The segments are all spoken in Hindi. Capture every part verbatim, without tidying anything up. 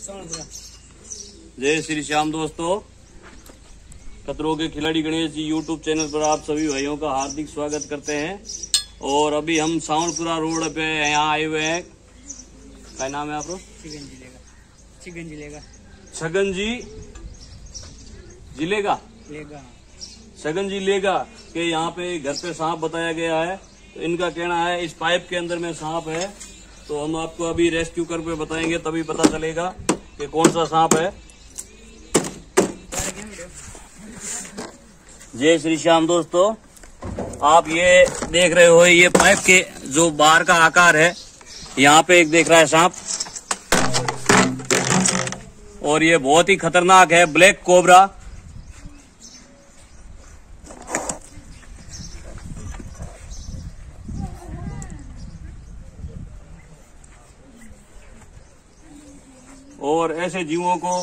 जय श्री श्याम दोस्तों, खतरों के खिलाड़ी गणेश जी यूट्यूब चैनल पर आप सभी भाइयों का हार्दिक स्वागत करते हैं। और अभी हम सावनपुरा रोड पे यहाँ आए हुए हैं। क्या नाम है आपको? छगन जिलेगा। छगन जिलेगा छगन जी जिलेगा लेगा छगन जी लेगा के यहाँ पे घर पे सांप बताया गया है। तो इनका कहना है इस पाइप के अंदर में सांप है। तो हम आपको अभी रेस्क्यू कर पे बताएंगे, तभी पता चलेगा कि कौन सा सांप है। जय श्री श्याम दोस्तों, आप ये देख रहे हो, ये पाइप के जो बाहर का आकार है, यहाँ पे एक देख रहा है सांप, और ये बहुत ही खतरनाक है, ब्लैक कोबरा। और ऐसे जीवों को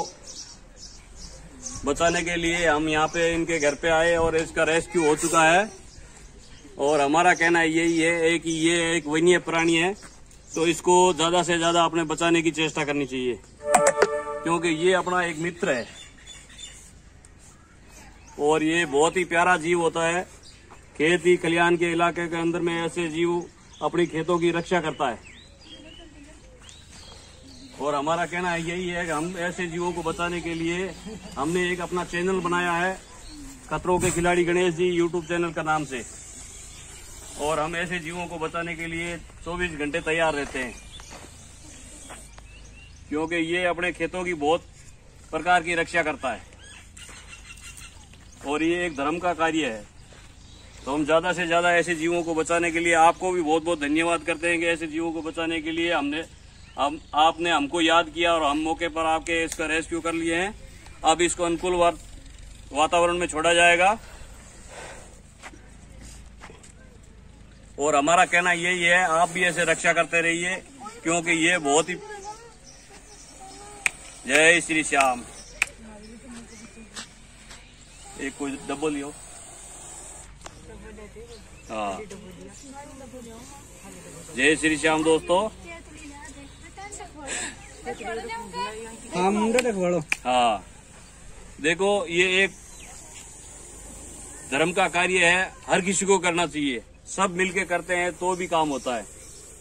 बचाने के लिए हम यहाँ पे इनके घर पे आए और इसका रेस्क्यू हो चुका है। और हमारा कहना यही है कि ये एक वन्य प्राणी है, तो इसको ज्यादा से ज्यादा अपने बचाने की चेष्टा करनी चाहिए, क्योंकि ये अपना एक मित्र है और ये बहुत ही प्यारा जीव होता है। खेती खलिहान के इलाके के अंदर में ऐसे जीव अपनी खेतों की रक्षा करता है। और हमारा कहना यही है कि हम ऐसे जीवों को बचाने के लिए हमने एक अपना चैनल बनाया है, खतरों के खिलाड़ी गणेश जी यूट्यूब चैनल का नाम से। और हम ऐसे जीवों को बचाने के लिए चौबीस घंटे तैयार रहते हैं, क्योंकि ये अपने खेतों की बहुत प्रकार की रक्षा करता है और ये एक धर्म का कार्य है। तो हम ज्यादा से ज्यादा ऐसे जीवों को बचाने के लिए आपको भी बहुत बहुत धन्यवाद करते हैं कि ऐसे जीवों को बचाने के लिए हमने हम आपने हमको याद किया और हम मौके पर आके इसका रेस्क्यू कर लिए हैं। अब इसको अनुकूल वातावरण में छोड़ा जाएगा। और हमारा कहना यही है, आप भी ऐसे रक्षा करते रहिए, क्योंकि ये बहुत ही। जय श्री श्याम। एक कोई डब्बो लियो। हाँ, जय श्री श्याम दोस्तों। हाँ, देखो ये एक धर्म का कार्य है, हर किसी को करना चाहिए। सब मिलके करते हैं तो भी काम होता है।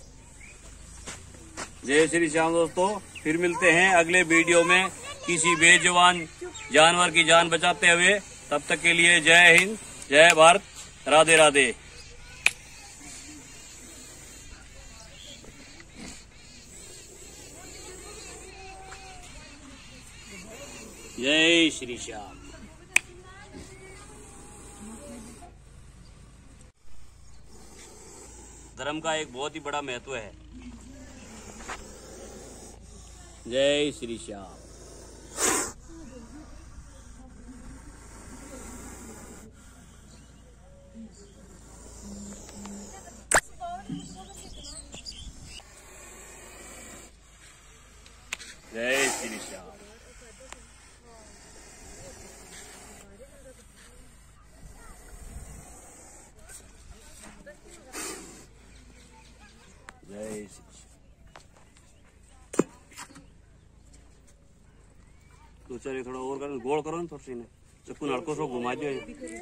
जय श्री श्याम दोस्तों, फिर मिलते हैं अगले वीडियो में किसी बेजुबान जानवर की जान बचाते हुए। तब तक के लिए जय हिंद, जय भारत, राधे राधे। जय श्री श्याम। धर्म का एक बहुत ही बड़ा महत्व है। जय श्री श्याम। जय श्री श्याम। जय श्री तो चलिए थोड़ा और करो, गोल करो ना थोड़ी सी ने, चक्कू नड़को सो घुमा दियो।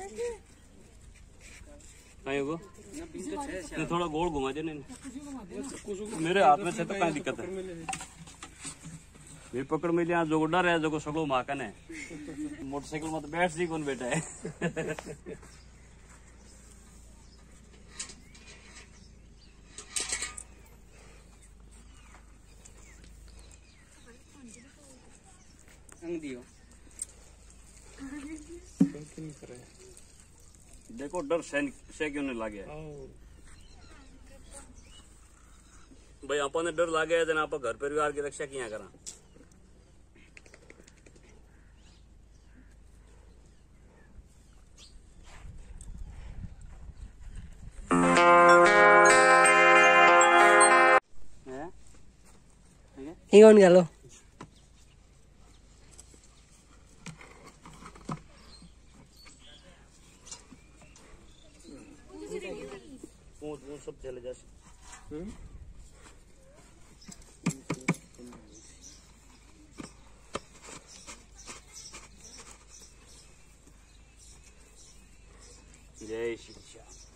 कहीं होगा नहीं, थोड़ा गोल घुमा दियो। नहीं मेरे हाथ में से तो कहीं दिक्कत है। भी पकड़ में लिया जो डर है, जो सगो माकन है। मोटरसाइकिल में तो बैठ सी कौन बैठा है। दियो देखो डर से क्यों नहीं लागे भाई। अपन डर लागे है, आप घर परिवार की रक्षा किया करा। कौन गलो सब चले जा। जय श्री श्याम।